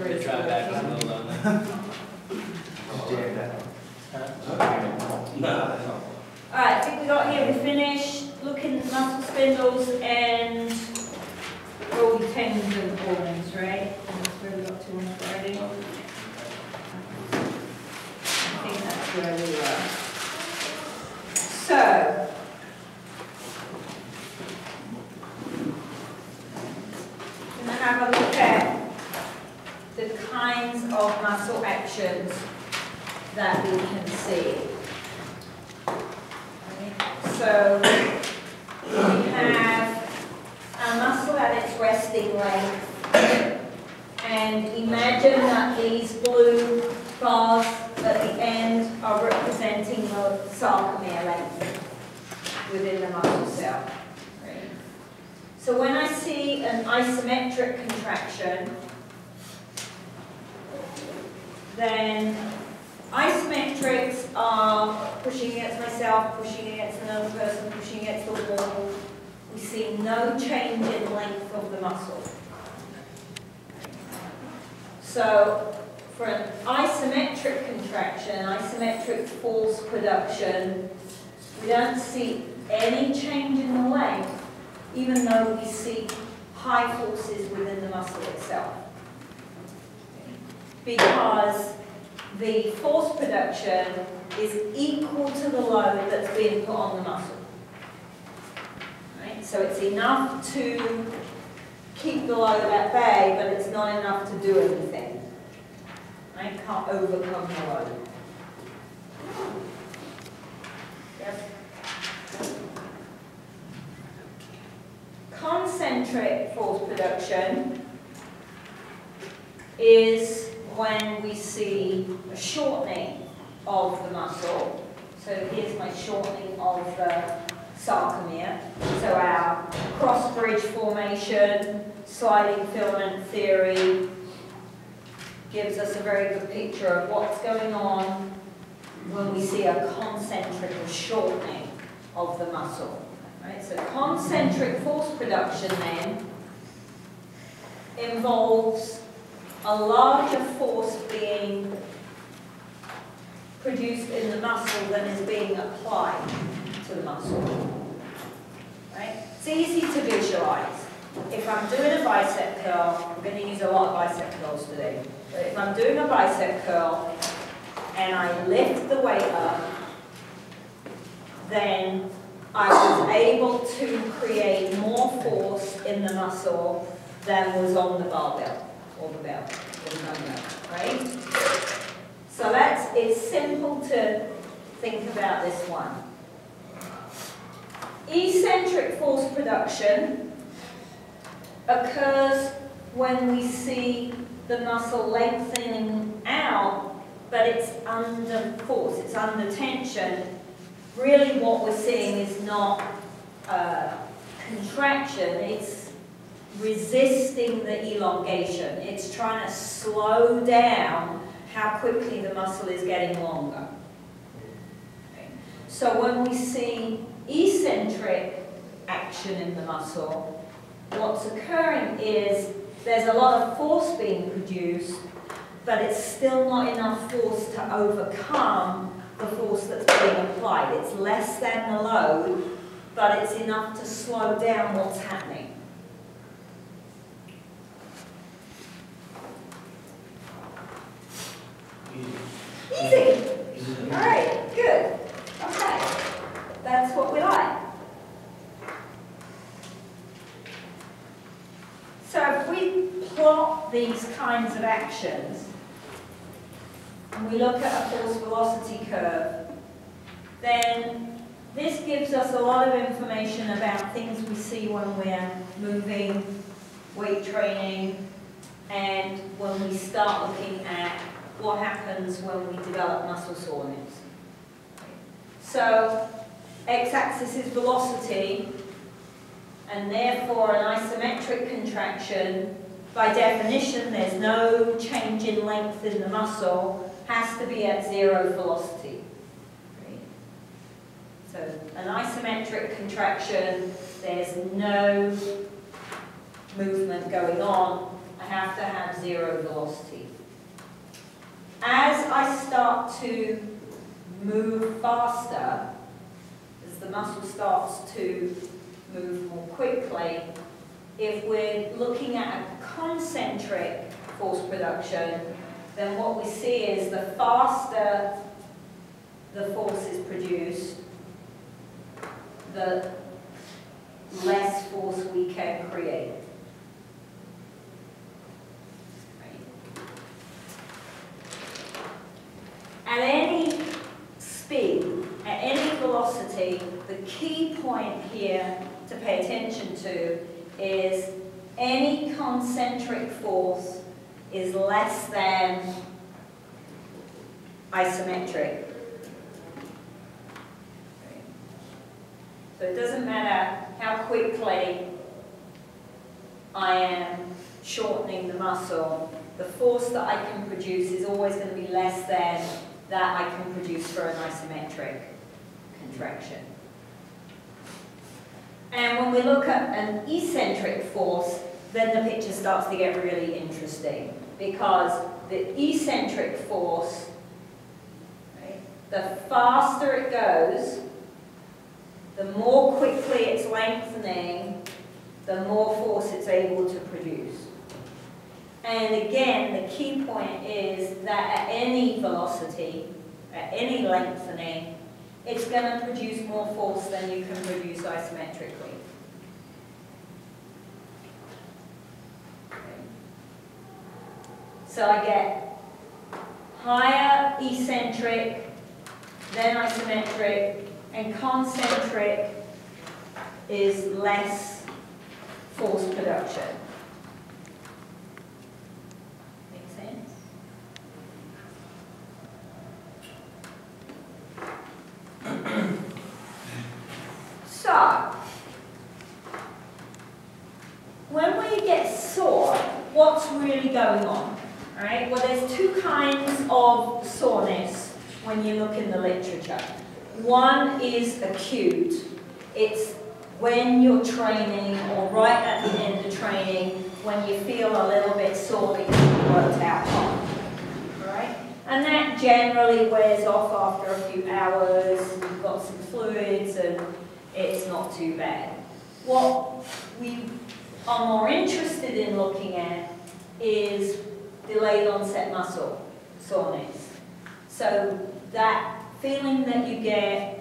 Good try back on the low. Alright, I think we got here, we finished looking at muscle spindles and all the tendons and organs, right? That's where we got to already. I think that's where we were. So, we're going to have a look at the kinds of muscle actions that we can see. So we have a muscle at its resting length, and imagine that these blue bars at the end are representing the sarcomere length within the muscle cell. Right? So when I see an isometric contraction, then isometrics are pushing against myself, pushing against another person, pushing against the wall. We see no change in length of the muscle. So for an isometric contraction, isometric force production, we don't see any change in the length, even though we see high forces within the muscle itself. Because the force production is equal to the load that's being put on the muscle. Right? So it's enough to keep the load at bay, but it's not enough to do anything. Right? Can't overcome the load. Yep. Concentric force production is when we see a shortening of the muscle. So here's my shortening of the sarcomere. So our cross-bridge formation, sliding filament theory gives us a very good picture of what's going on when we see a concentric or shortening of the muscle. Right? So concentric force production then involves a larger force being produced in the muscle than is being applied to the muscle. Right? It's easy to visualize. If I'm doing a bicep curl, I'm going to use a lot of bicep curls today. But if I'm doing a bicep curl and I lift the weight up, then I was able to create more force in the muscle than was on the barbell. Or the bell, or the dumbbell, right? So it's simple to think about this one. Eccentric force production occurs when we see the muscle lengthening out, but it's under force, it's under tension. Really what we're seeing is not contraction, it's resisting the elongation. It's trying to slow down how quickly the muscle is getting longer. Okay. So when we see eccentric action in the muscle, what's occurring is there's a lot of force being produced, but it's still not enough force to overcome the force that's being applied. It's less than the load, but it's enough to slow down what's happening. Easy. All right, good. Okay, that's what we like. So if we plot these kinds of actions, and we look at a force velocity curve, then this gives us a lot of information about things we see when we're moving, weight training, and when we start looking at what happens when we develop muscle soreness. So, x-axis is velocity, and therefore an isometric contraction, by definition, there's no change in length in the muscle, has to be at zero velocity. Right? So, an isometric contraction, there's no movement going on. I have to have 0 velocity. As I start to move faster, as the muscle starts to move more quickly, if we're looking at a concentric force production, then what we see is the faster the force is produced, the less force we can create. At any speed, at any velocity, the key point here to pay attention to is any concentric force is less than isometric. So it doesn't matter how quickly I am shortening the muscle, the force that I can produce is always going to be less than that I can produce for an isometric contraction. And when we look at an eccentric force, then the picture starts to get really interesting, because the eccentric force, right, the faster it goes, the more quickly it's lengthening, the more force it's able to produce. And again, the key point is that at any velocity, at any lengthening, it's going to produce more force than you can produce isometrically. So I get higher eccentric, then isometric, and concentric is less force production. Make sense? So, when we get sore, what's really going on? All right? Well, there's two kinds of soreness when you look in the literature. One is acute. It's when you're training or right at the end of training when you feel a little bit sore that you've worked out hard. All right? And that generally wears off after a few hours. You've got some fluids and it's not too bad. What we are more interested in looking at is delayed onset muscle soreness. So that feeling that you get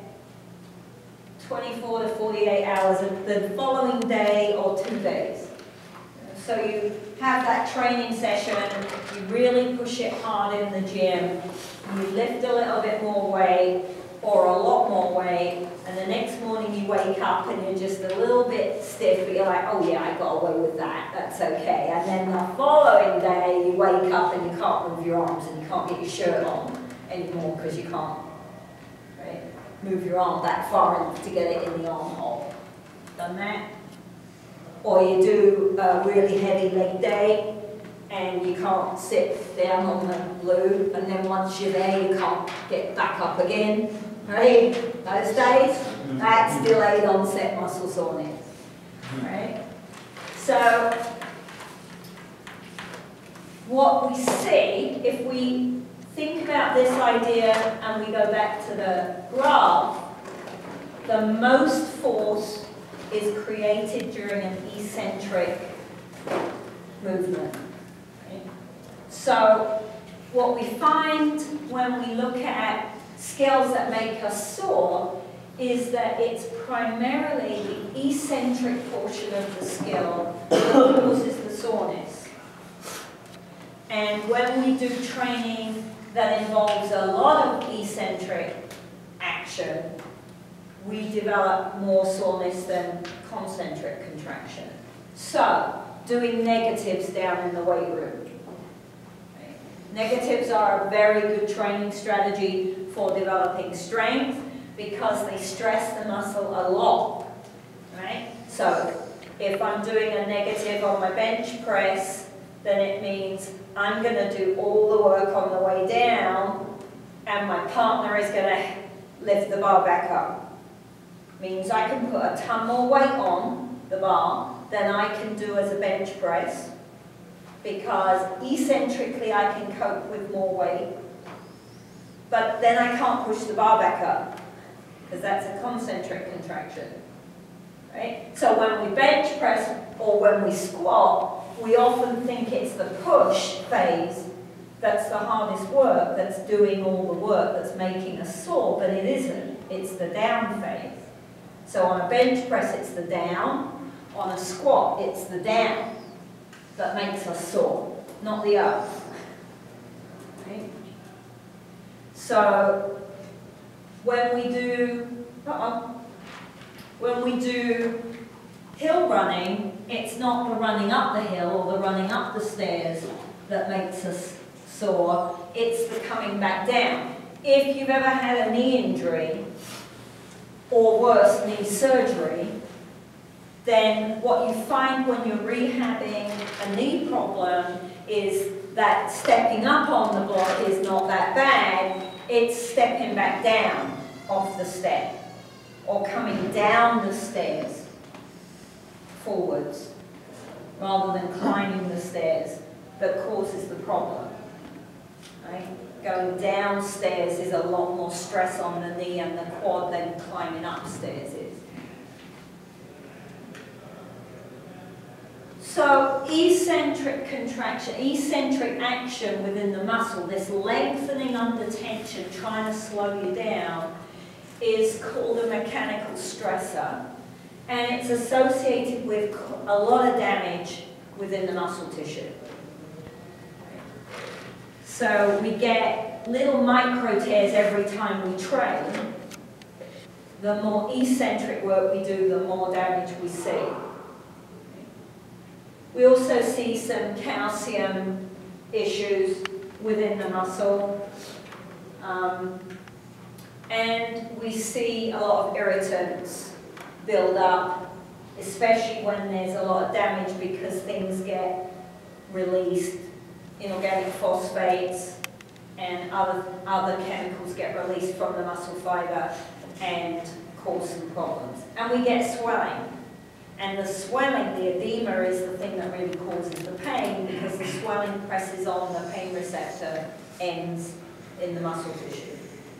24 to 48 hours of the following day or 2 days. So you have that training session, you really push it hard in the gym, you lift a little bit more weight or a lot more weight, and the next morning you wake up and you're just a little bit stiff, but you're like, oh yeah, I got away with that, that's okay. And then the following day you wake up and you can't move your arms and you can't get your shirt on anymore because you can't move your arm that far enough to get it in the armhole. Done that? Or you do a really heavy leg day and you can't sit down on the glue, and then once you're there you can't get back up again. Right? Those days, that's delayed onset muscle soreness. Right? So what we see, if we think about this idea and we go back to the graph, the most force is created during an eccentric movement. Okay? So what we find when we look at skills that make us sore is that it's primarily the eccentric portion of the skill that causes the soreness. And when we do training that involves a lot of eccentric action, we develop more soreness than concentric contraction. So, doing negatives down in the weight room. Okay. Negatives are a very good training strategy for developing strength because they stress the muscle a lot. Right? So, if I'm doing a negative on my bench press, then it means I'm going to do all the work on the way down and my partner is going to lift the bar back up. Means I can put a ton more weight on the bar than I can do as a bench press because eccentrically I can cope with more weight, but then I can't push the bar back up, because that's a concentric contraction. Right? So when we bench press or when we squat, we often think it's the push phase that's the hardest work, that's doing all the work, that's making us sore, but it isn't. It's the down phase. So on a bench press, it's the down. On a squat, it's the down that makes us sore, not the up. Right? So when we do hill running, it's not the running up the hill or the running up the stairs that makes us sore, it's the coming back down. If you've ever had a knee injury, or worse, knee surgery, then what you find when you're rehabbing a knee problem is that stepping up on the block is not that bad, it's stepping back down off the step, or coming down the stairs forwards, rather than climbing the stairs, that causes the problem. Right? Going downstairs is a lot more stress on the knee and the quad than climbing upstairs is. So eccentric contraction, eccentric action within the muscle, this lengthening under tension, trying to slow you down, is called a mechanical stressor, and it's associated with a lot of damage within the muscle tissue. So we get little micro tears every time we train. The more eccentric work we do, the more damage we see. We also see some calcium issues within the muscle. And we see a lot of irritants build up, especially when there's a lot of damage because things get released. Inorganic phosphates and other chemicals get released from the muscle fiber and cause some problems. And we get swelling. And the swelling, the edema, is the thing that really causes the pain because the swelling presses on the pain receptor ends in the muscle tissue.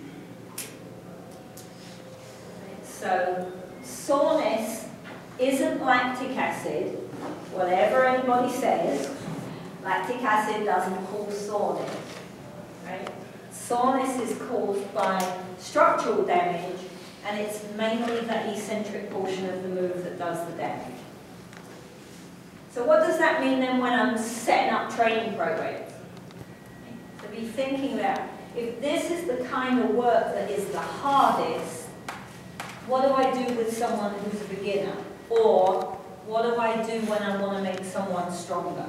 So soreness isn't lactic acid, whatever anybody says. Lactic acid doesn't cause soreness, right? Soreness is caused by structural damage, and it's mainly the eccentric portion of the move that does the damage. So what does that mean then when I'm setting up training programs? To be thinking about, if this is the kind of work that is the hardest, what do I do with someone who's a beginner? Or what do I do when I want to make someone stronger?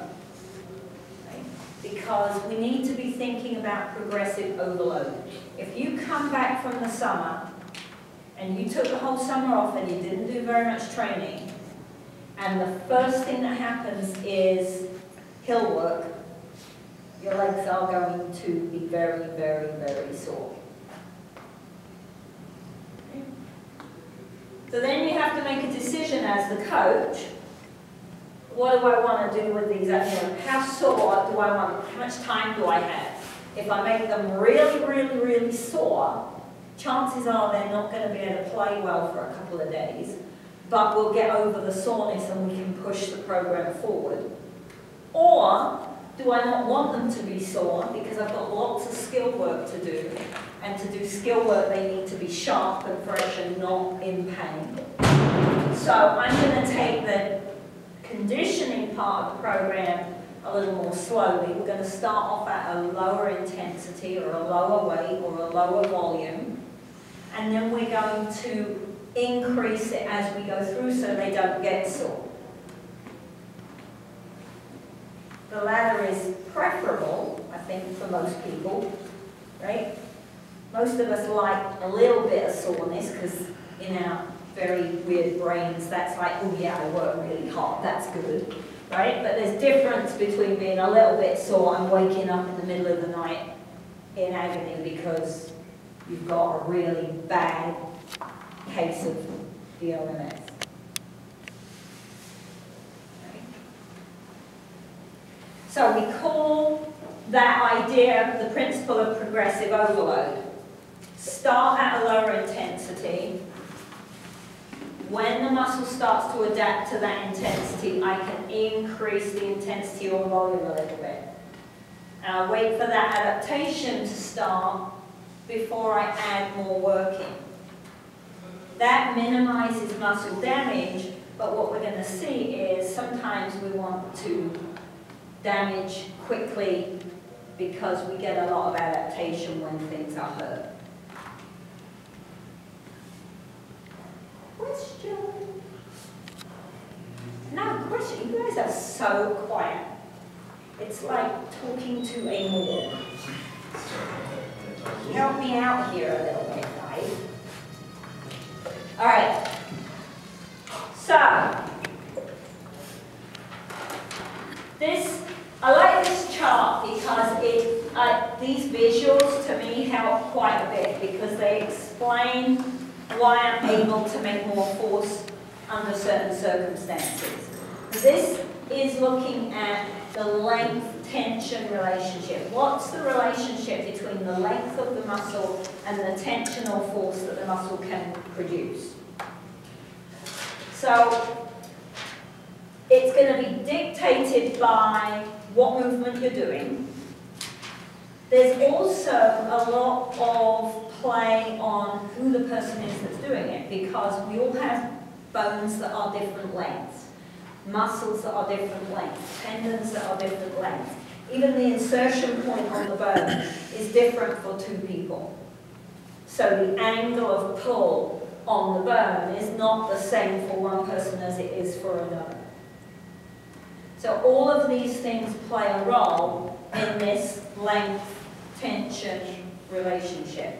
Because we need to be thinking about progressive overload. If you come back from the summer and you took the whole summer off and you didn't do very much training, and the first thing that happens is hill work, your legs are going to be very, very, very sore. Okay. So then you have to make a decision as the coach. What do I want to do with these? How sore do I want? How much time do I have? If I make them really, really, really sore, chances are they're not going to be able to play well for a couple of days, but we'll get over the soreness and we can push the program forward. Or do I not want them to be sore because I've got lots of skill work to do, and to do skill work they need to be sharp and fresh and not in pain. So I'm going to take the conditioning part of the program a little more slowly. We're going to start off at a lower intensity or a lower weight or a lower volume, and then we're going to increase it as we go through so they don't get sore. The latter is preferable, I think, for most people, right? Most of us like a little bit of soreness because in our very weird brains, that's like, oh yeah, I work really hard, that's good, right? But there's difference between being a little bit sore and waking up in the middle of the night in agony because you've got a really bad case of DLMS. So we call that idea the principle of progressive overload. Start at a lower intensity. When the muscle starts to adapt to that intensity, I can increase the intensity or volume a little bit. And I wait for that adaptation to start before I add more work in. That minimizes muscle damage, but what we're going to see is sometimes we want to damage quickly because we get a lot of adaptation when things are hurt. Question? No question. You guys are so quiet. It's like talking to a morgue. Help me out here a little bit, guys. All right. So, I like this chart because these visuals to me help quite a bit because they explain why I'm able to make more force under certain circumstances. This is looking at the length-tension relationship. What's the relationship between the length of the muscle and the tensional force that the muscle can produce? So it's going to be dictated by what movement you're doing. There's also a lot of play on who the person is that's doing it, because we all have bones that are different lengths, muscles that are different lengths, tendons that are different lengths. Even the insertion point on the bone is different for two people. So the angle of pull on the bone is not the same for one person as it is for another. So all of these things play a role in this length-tension relationship.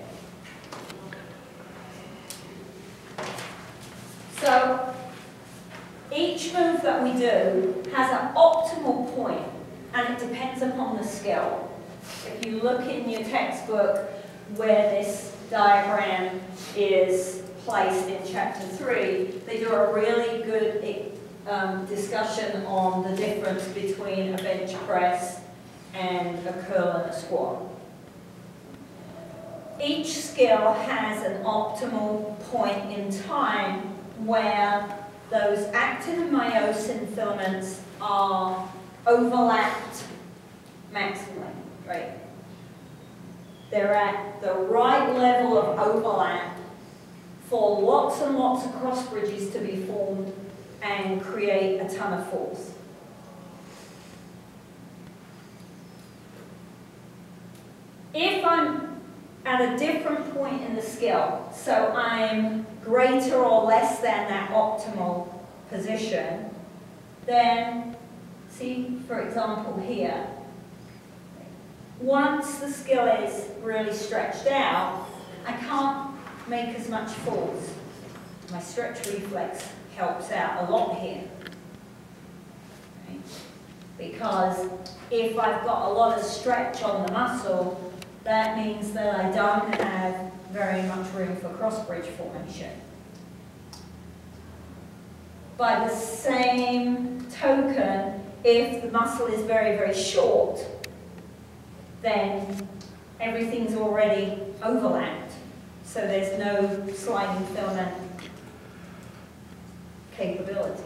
So each move that we do has an optimal point, and it depends upon the skill. If you look in your textbook where this diagram is placed in chapter 3, they do a really good discussion on the difference between a bench press and a curl and a squat. Each skill has an optimal point in time where those actin and myosin filaments are overlapped maximally, right? They're at the right level of overlap for lots and lots of cross bridges to be formed and create a ton of force. If I'm at a different point in the skill, so I'm greater or less than that optimal position, then, see, for example here, once the skill is really stretched out, I can't make as much force. My stretch reflex helps out a lot here. Right? Because if I've got a lot of stretch on the muscle, that means that I don't have very much room for cross-bridge formation. By the same token, if the muscle is very, very short, then everything's already overlapped. So there's no sliding filament capability.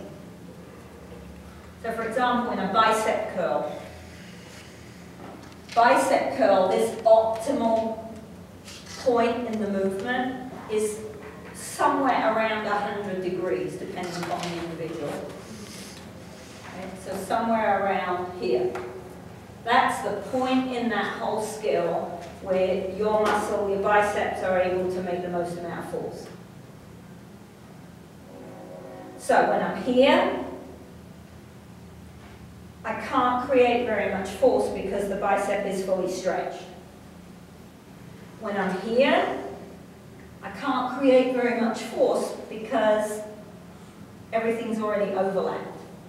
So for example, in a bicep curl, this optimal point in the movement is somewhere around 100 degrees, depending upon the individual. Okay? So somewhere around here. That's the point in that whole skill where your muscle, your biceps are able to make the most amount of force. So when I'm here, I can't create very much force because the bicep is fully stretched. When I'm here, I can't create very much force because everything's already overlapped.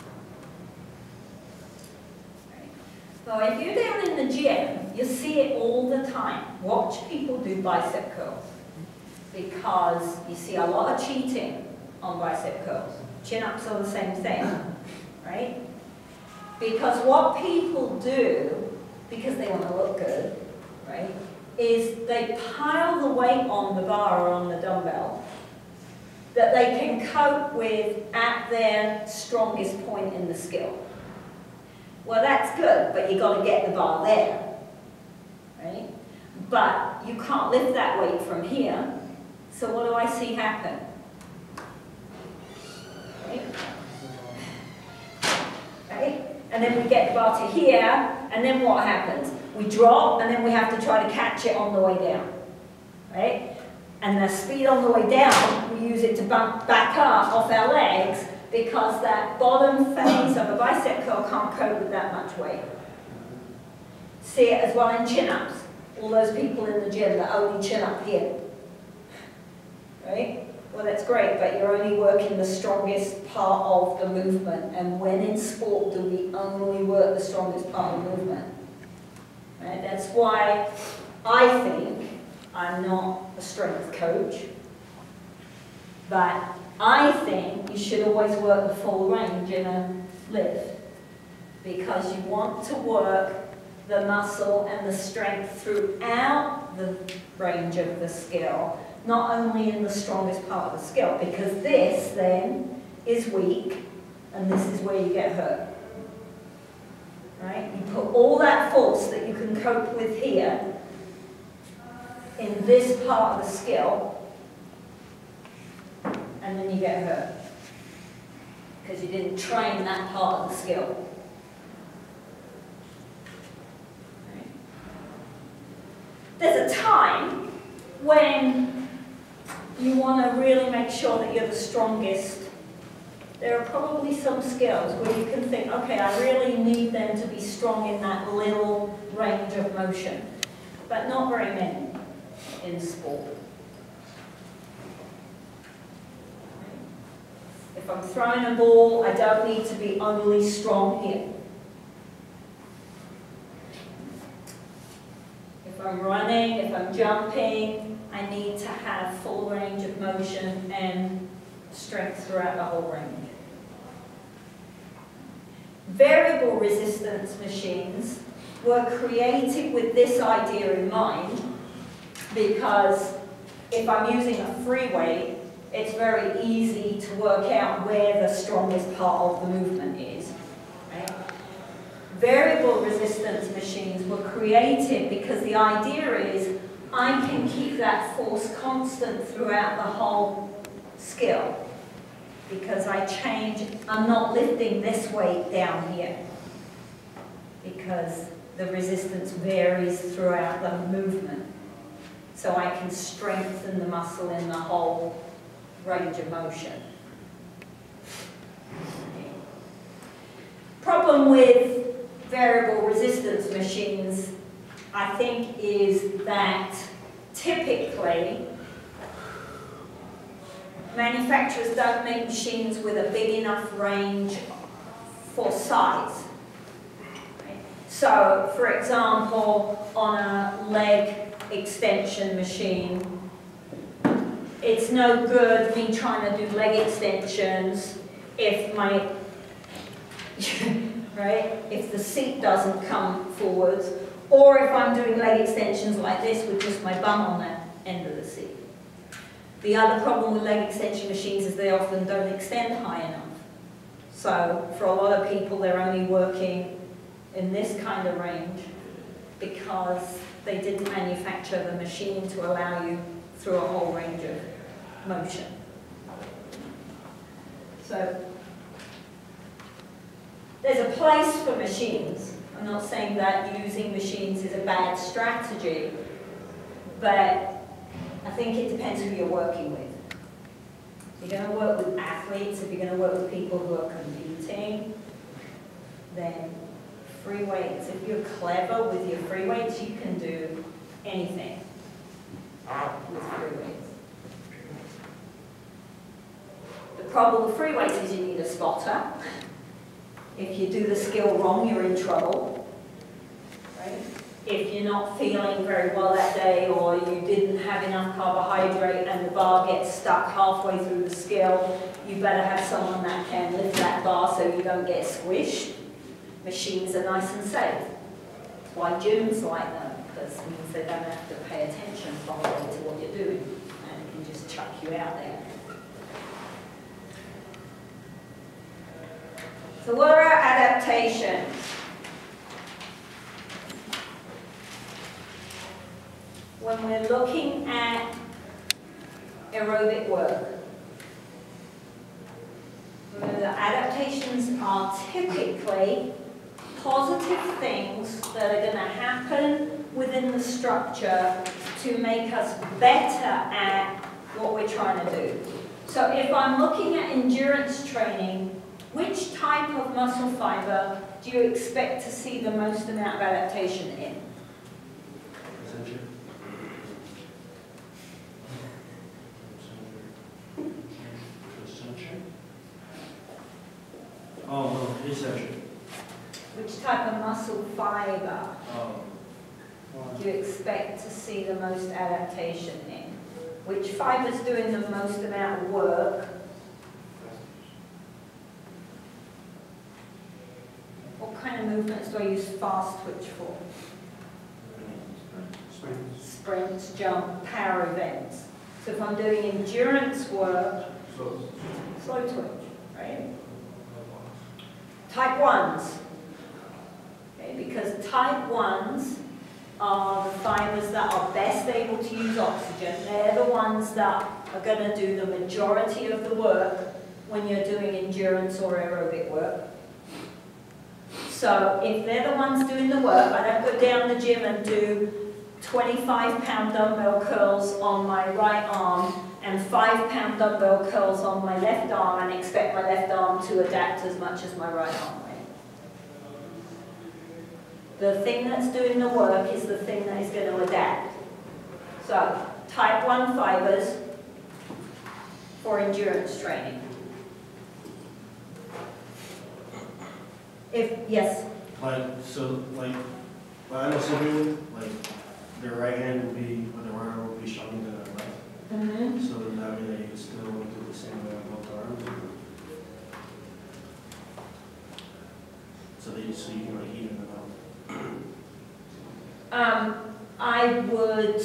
So if you're down in the gym, you see it all the time. Watch people do bicep curls because you see a lot of cheating on bicep curls. Chin-ups are the same thing, right? Because what people do, because they want to look good, right, is they pile the weight on the bar or on the dumbbell that they can cope with at their strongest point in the skill. Well, that's good, but you've got to get the bar there, right? But you can't lift that weight from here, so what do I see happen? Right? And then we get the bar to here, and then what happens? We drop, and then we have to try to catch it on the way down, right? And the speed on the way down, we use it to bump back up off our legs because that bottom phase of a bicep curl can't cope with that much weight. See it as well in chin-ups. All those people in the gym that only chin up here, right? Well, that's great, but you're only working the strongest part of the movement. And when in sport do we only work the strongest part of the movement? Right? That's why I think I'm not a strength coach, but I think you should always work the full range in a lift because you want to work the muscle and the strength throughout the range of the skill, not only in the strongest part of the skill, because this then is weak and this is where you get hurt. Right? You put all that force that you can cope with here in this part of the skill, and then you get hurt because you didn't train that part of the skill. Right? There's a time when you want to really make sure that you're the strongest. There are probably some skills where you can think, okay, I really need them to be strong in that little range of motion, but not very many in sport. If I'm throwing a ball, I don't need to be only strong here. If I'm running, if I'm jumping, I need to have full range of motion and strength throughout the whole range. Variable resistance machines were created with this idea in mind because if I'm using a free weight, it's very easy to work out where the strongest part of the movement is. Right? Variable resistance machines were created because the idea is I can keep that force constant throughout the whole skill because I change, I'm not lifting this weight down here because the resistance varies throughout the movement. So I can strengthen the muscle in the whole range of motion. Problem with variable resistance machines, I think, is that typically manufacturers don't make machines with a big enough range for size. So, for example, on a leg extension machine, it's no good me trying to do leg extensions if my, right, if the seat doesn't come forwards, or if I'm doing leg extensions like this with just my bum on that end of the seat. The other problem with leg extension machines is they often don't extend high enough. So for a lot of people, they're only working in this kind of range because they didn't manufacture the machine to allow you through a whole range of motion. So there's a place for machines. I'm not saying that using machines is a bad strategy, but I think it depends who you're working with. If you're going to work with athletes, if you're going to work with people who are competing, then free weights. If you're clever with your free weights, you can do anything with free weights. The problem with free weights is you need a spotter. If you do the skill wrong, you're in trouble. Right? If you're not feeling very well that day, or you didn't have enough carbohydrate and the bar gets stuck halfway through the skill, you better have someone that can lift that bar so you don't get squished. machines are nice and safe. That's why gyms like them, because it means they don't have to pay attention probably to what you're doing, and can just chuck you out there. So what are our adaptations? When we're looking at aerobic work, the adaptations are typically positive things that are going to happen within the structure to make us better at what we're trying to do. So if I'm looking at endurance training, which type of muscle fiber do you expect to see the most amount of adaptation in? Oh, no, eccentric. Which type of muscle fiber Oh. do you expect to see the most adaptation in? Which fiber's doing the most amount of work? What kind of movements do I use fast twitch for? Sprints, jump, power events. So if I'm doing endurance work, slow twitch, right? Type 1s. Okay, because type 1s are the fibers that are best able to use oxygen. They're the ones that are going to do the majority of the work when you're doing endurance or aerobic work. So if they're the ones doing the work, I don't go down the gym and do 25-pound dumbbell curls on my right arm and 5-pound dumbbell curls on my left arm and expect my left arm to adapt as much as my right arm. The thing that's doing the work is the thing that is going to adapt. So, type 1 fibers for endurance training. Yes? Like, so, like, I know some people, like, their right hand will be, or their right arm will be stronger than their left. Mm-hmm. So does that mean that you can still do the same way on both arms? So you can like even them out? I would...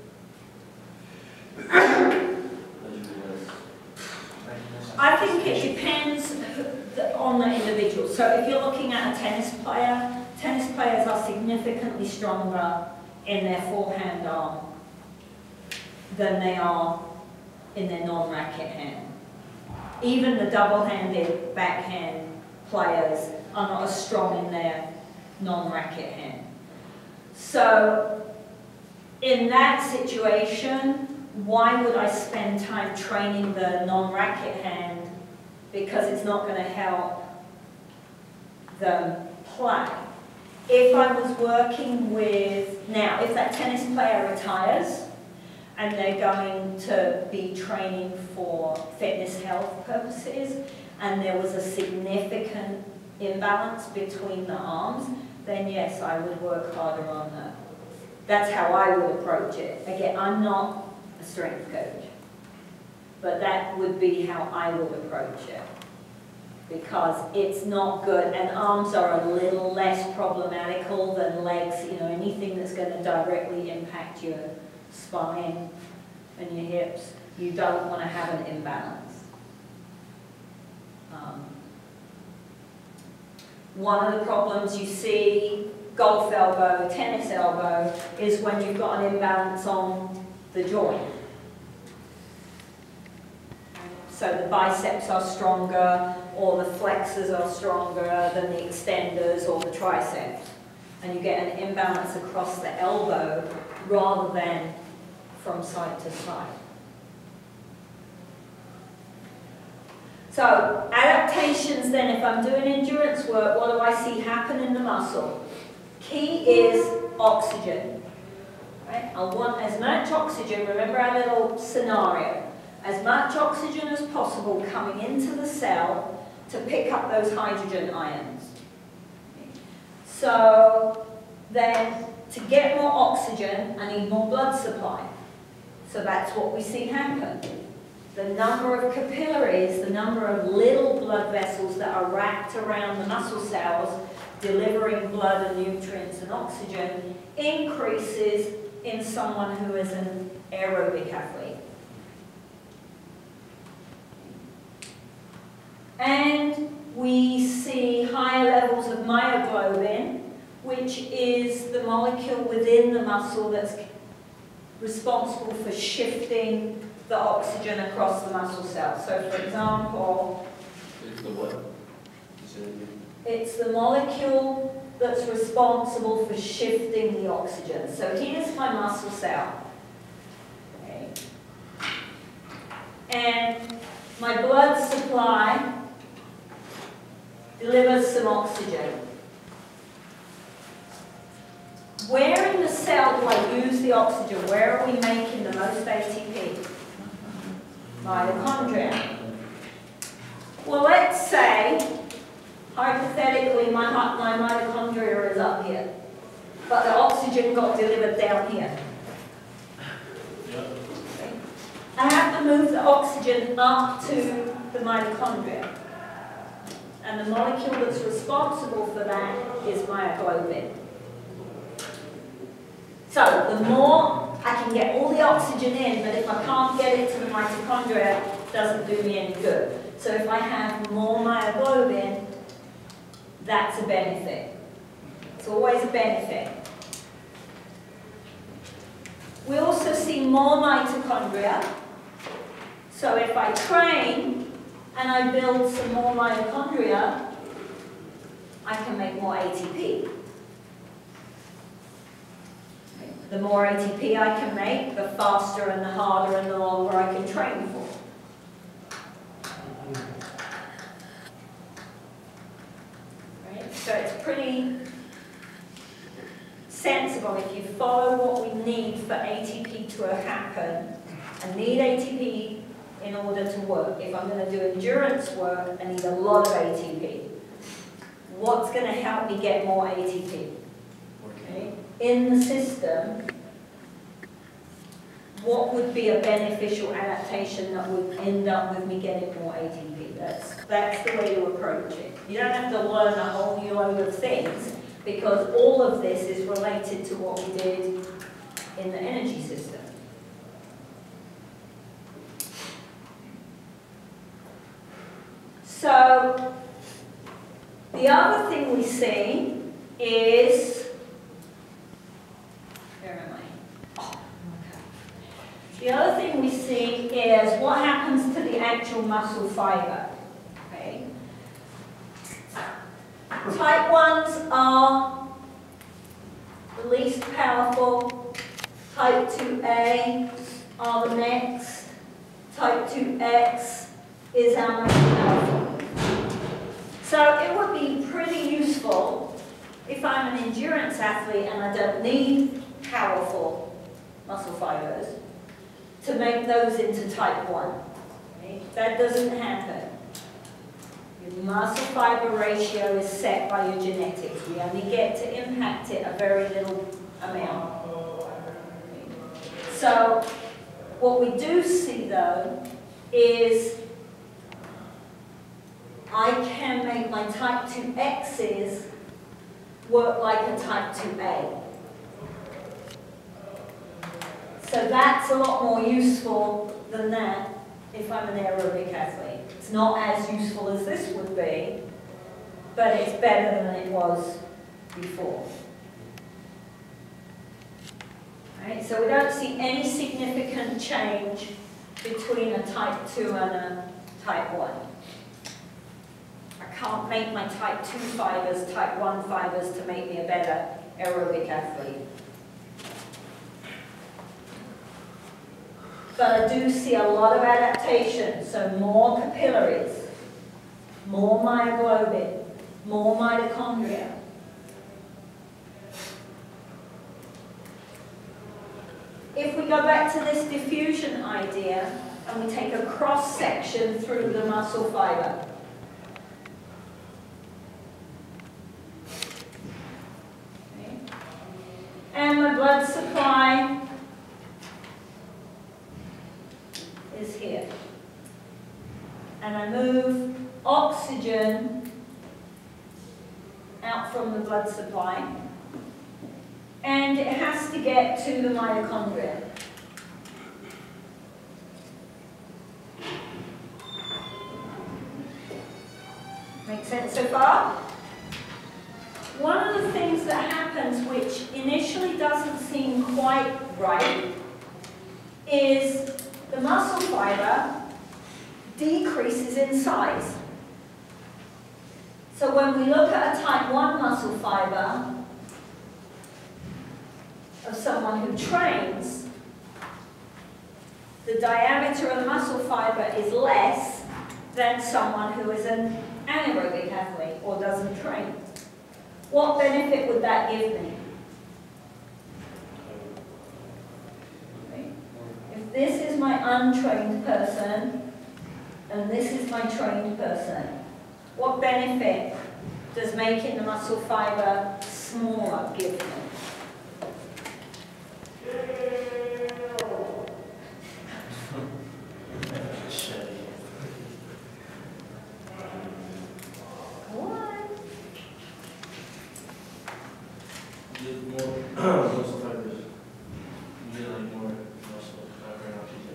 I think it depends on the individual. So if you're looking at a tennis players are significantly stronger in their forehand arm than they are in their non-racket hand. Even the double-handed backhand players are not as strong in their non-racket hand. So in that situation, why would I spend time training the non-racket hand? Because it's not going to help them play. If I was working with, now if that tennis player retires and they're going to be training for fitness health purposes and there was a significant imbalance between the arms, then yes, I would work harder on that. That's how I would approach it. Again, I'm not a strength coach, but that would be how I would approach it. Because it's not good, and arms are a little less problematical than legs. You know, anything that's going to directly impact your spine and your hips, you don't want to have an imbalance. One of the problems you see, golf elbow, tennis elbow, is when you've got an imbalance on the joint. So the biceps are stronger, or the flexors are stronger than the extenders or the triceps. And you get an imbalance across the elbow rather than from side to side. So adaptations then, if I'm doing endurance work, what do I see happen in the muscle? Key is oxygen. Right? I want as much oxygen, remember our little scenario, as much oxygen as possible coming into the cell to pick up those hydrogen ions. So then, to get more oxygen, I need more blood supply. So that's what we see happen. The number of capillaries, the number of little blood vessels that are wrapped around the muscle cells delivering blood and nutrients and oxygen increases in someone who is an aerobic athlete. And we see higher levels of myoglobin, which is the molecule within the muscle that's responsible for shifting the oxygen across the muscle cells. So for example, It's the what? You said it again. it's the molecule that's responsible for shifting the oxygen. So here's my muscle cell. Okay. And my blood supply delivers some oxygen. Where in the cell do I use the oxygen? Where are we making the most ATP? Mitochondria. Well, let's say, hypothetically, my mitochondria is up here, but the oxygen got delivered down here. Okay. I have to move the oxygen up to the mitochondria. And the molecule that's responsible for that is myoglobin. So the more I can get all the oxygen in, but if I can't get it to the mitochondria, it doesn't do me any good. So if I have more myoglobin, that's a benefit. It's always a benefit. We also see more mitochondria. So if I train and I build some more mitochondria, I can make more ATP. The more ATP I can make, the faster and the harder and the longer I can train for. Right? So it's pretty sensible if you follow what we need for ATP to happen. I need ATP in order to work. If I'm going to do endurance work, I need a lot of ATP. What's going to help me get more ATP? Okay. In the system, what would be a beneficial adaptation that would end up with me getting more ATP? That's the way to approach it. You don't have to learn a whole new load of things, because all of this is related to what we did in the energy system. So, the other thing we see is, where am I? Oh, okay. The other thing we see is what happens to the actual muscle fiber. Okay. Type 1s are the least powerful. Type 2A are the next. Type 2X is our most powerful. So it would be pretty useful if I'm an endurance athlete and I don't need powerful muscle fibers to make those into type 1. Okay? That doesn't happen. Your muscle fiber ratio is set by your genetics. We only get to impact it a very little amount. Okay? So what we do see though is I can make my type 2X's work like a type 2A. So that's a lot more useful than that if I'm an aerobic athlete. It's not as useful as this would be, but it's better than it was before. Right? So we don't see any significant change between a type 2 and a type 1. I can't make my type 2 fibers type 1 fibers to make me a better aerobic athlete. But I do see a lot of adaptation, so more capillaries, more myoglobin, more mitochondria. If we go back to this diffusion idea and we take a cross section through the muscle fiber, and my blood supply is here. And I move oxygen out from the blood supply, and it has to get to the mitochondria. Make sense so far? One of the things that happens, which initially doesn't seem quite right, is the muscle fiber decreases in size. So when we look at a type 1 muscle fiber of someone who trains, the diameter of the muscle fiber is less than someone who is an anaerobic athlete or doesn't train. What benefit would that give me? Okay. If this is my untrained person and this is my trained person, what benefit does making the muscle fiber smaller give me? Muscle fibers. You get like more muscle fiber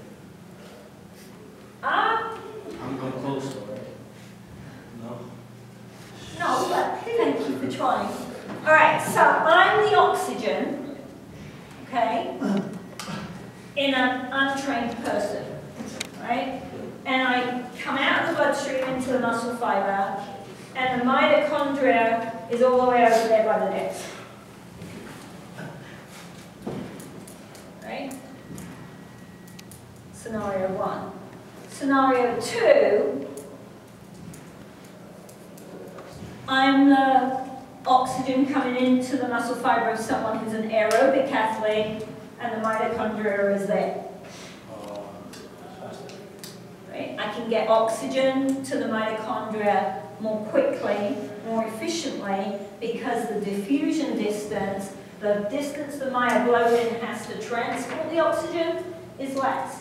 oxygen. I'm close though, right? No? No, but thank you for trying. All right, so I'm the oxygen, okay, in an untrained person, right? And I come out of the bloodstream into the muscle fiber, and the mitochondria is all the way over there by the neck. Right? Scenario 1. Scenario 2, I'm the oxygen coming into the muscle fiber of someone who's an aerobic athlete, and the mitochondria is there. Right? I can get oxygen to the mitochondria more quickly, more efficiently, because the diffusion distance, the distance the myoglobin has to transport the oxygen, is less.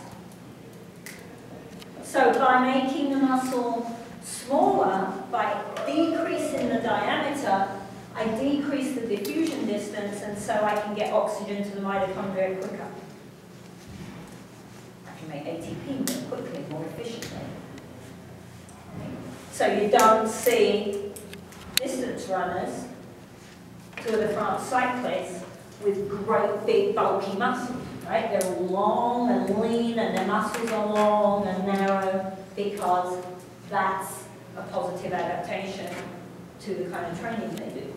So by making the muscle smaller, by decreasing the diameter, I decrease the diffusion distance, and so I can get oxygen to the mitochondria quicker. I can make ATP more quickly, more efficiently. So you don't see distance runners, Tour de France cyclists, with great big bulky muscles, right? They're all long and lean, and their muscles are long and narrow, because that's a positive adaptation to the kind of training they do.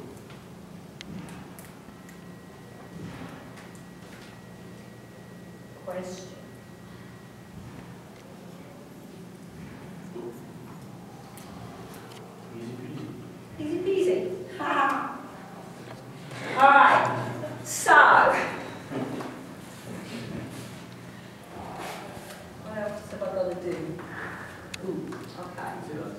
Question? Easy peasy. Easy peasy. Ha! All right. So, what else have I got to do? Ooh, okay.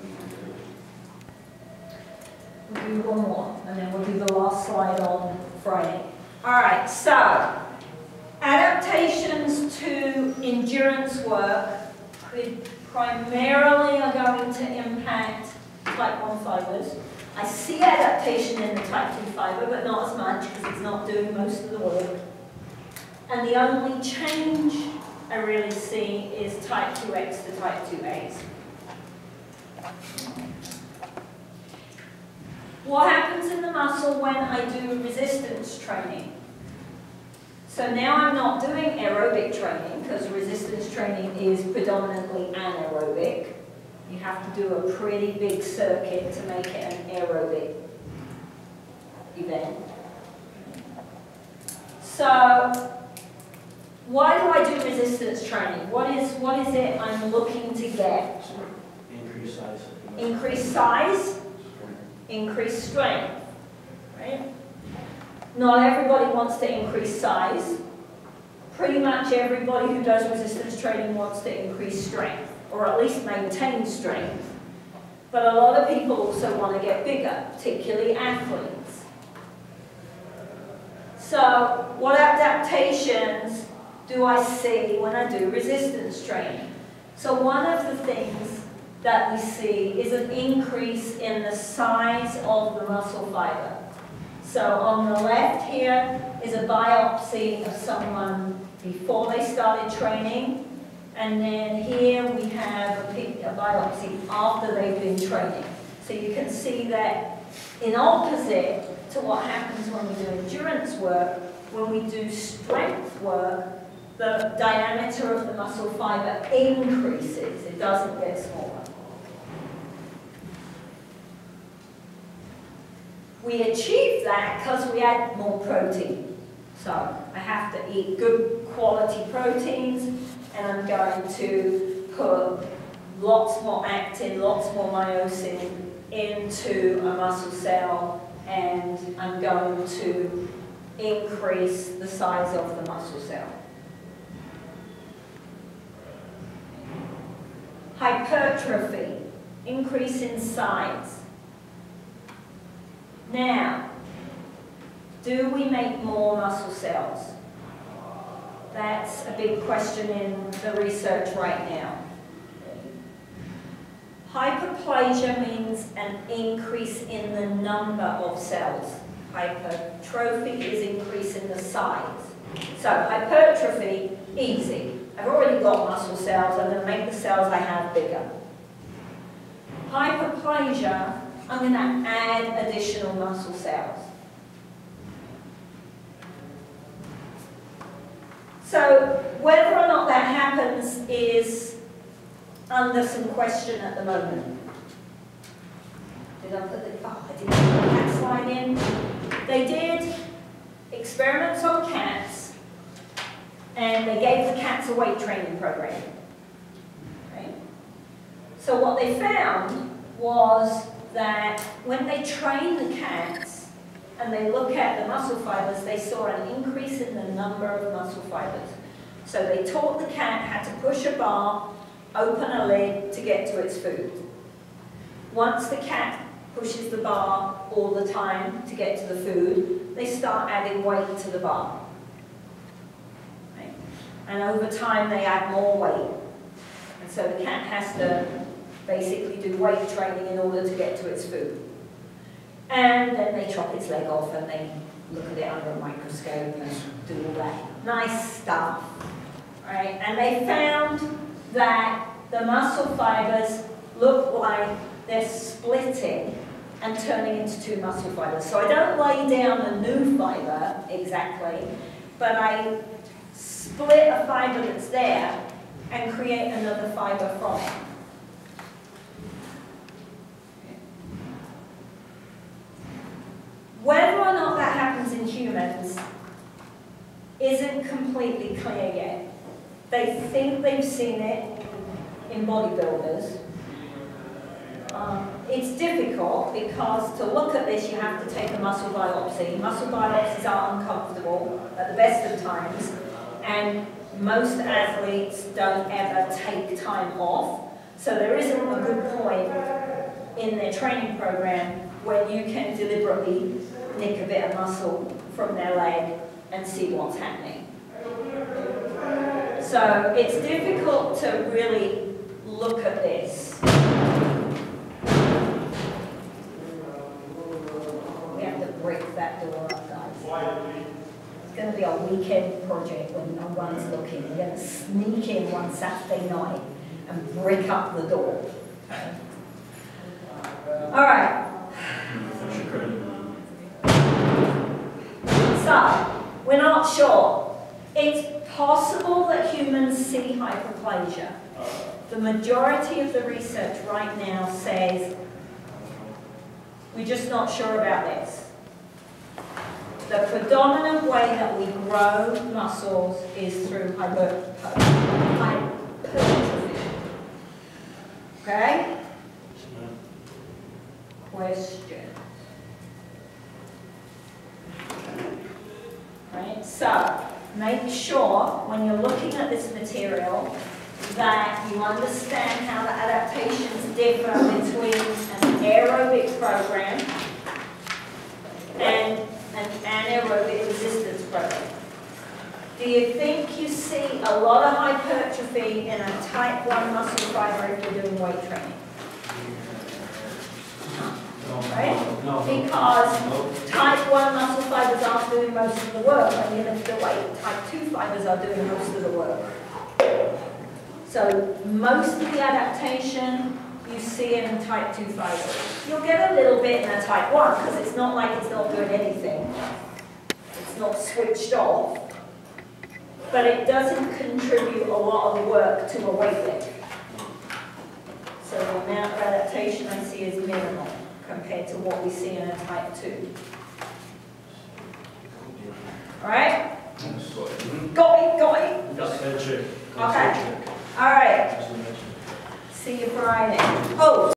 We'll do one more, and then we'll do the last slide on Friday. All right. So, adaptations to endurance work primarily are going to impact type 1 fibers. I see adaptation in the type 2 fiber, but not as much because it's not doing most of the work. And the only change I really see is type 2X to type 2As. What happens in the muscle when I do resistance training? So now I'm not doing aerobic training, because resistance training is predominantly anaerobic. You have to do a pretty big circuit to make it an aerobic event. So why do I do resistance training? What is it I'm looking to get? Increase size. Increase size, increase strength, right? Not everybody wants to increase size. Pretty much everybody who does resistance training wants to increase strength, or at least maintain strength. But a lot of people also want to get bigger, particularly athletes. So what adaptations do I see when I do resistance training? So one of the things that we see is an increase in the size of the muscle fiber. So on the left here is a biopsy of someone before they started training, and then here we have a biopsy after they've been training. So you can see that in opposite to what happens when we do endurance work, when we do strength work, the diameter of the muscle fiber increases, it doesn't get smaller. We achieve that because we add more protein. So I have to eat good quality proteins, and I'm going to put lots more actin, lots more myosin into a muscle cell, and I'm going to increase the size of the muscle cell. Hypertrophy, increase in size. Now, do we make more muscle cells? That's a big question in the research right now. Hyperplasia means an increase in the number of cells. Hypertrophy is increase in the size. So hypertrophy, easy. I've already got muscle cells, I'm going to make the cells I have bigger. Hyperplasia, I'm going to add additional muscle cells. So whether or not that happens is under some question at the moment. Did I put the, oh, I didn't put the cat slide in. They did experiments on cats, and they gave the cats a weight training program. Right? So what they found was that when they train the cats and they look at the muscle fibers, they saw an increase in the number of muscle fibers. So they taught the cat how to push a bar, open a lid to get to its food. Once the cat pushes the bar all the time to get to the food, they start adding weight to the bar. Right? And over time they add more weight. And so the cat has to basically do weight training in order to get to its food. And then they chop its leg off and they look at it under a microscope and do all that nice stuff. Right? And they found that the muscle fibers look like they're splitting and turning into two muscle fibers. So I don't lay down a new fiber exactly, but I split a fiber that's there and create another fiber from it. Whether or not that happens in humans isn't completely clear yet. They think they've seen it in bodybuilders. It's difficult because to look at this you have to take a muscle biopsy. Muscle biopsies are uncomfortable at the best of times, and most athletes don't ever take time off. So there isn't a good point in their training program where you can deliberately nick a bit of muscle from their leg and see what's happening. So it's difficult to really look at this. We have to break that door up, guys. It's going to be a weekend project when no one's looking. We're going to sneak in one Saturday night and break up the door. All right. So, we're not sure. It's possible that humans see hyperplasia. The majority of the research right now says we're just not sure about this. The predominant way that we grow muscles is through hypertrophy. Okay? Question. Right? So, make sure when you're looking at this material that you understand how the adaptations differ between an aerobic program and an anaerobic resistance program. Do you think you see a lot of hypertrophy in a type 1 muscle fiber if you're doing weight training? Right? No. Because No. type 1 muscle fibers aren't doing most of the work when you lift the weight. Type 2 fibers are doing most of the work. So most of the adaptation you see in type 2 fibers. You'll get a little bit in a type 1 because it's not like it's not doing anything. It's not switched off. But it doesn't contribute a lot of the work to a weight lift. So the amount of adaptation I see is minimal compared to what we see in a type 2. Alright? Got it, got it? Just mention. Okay. Alright. See you Friday. Oh!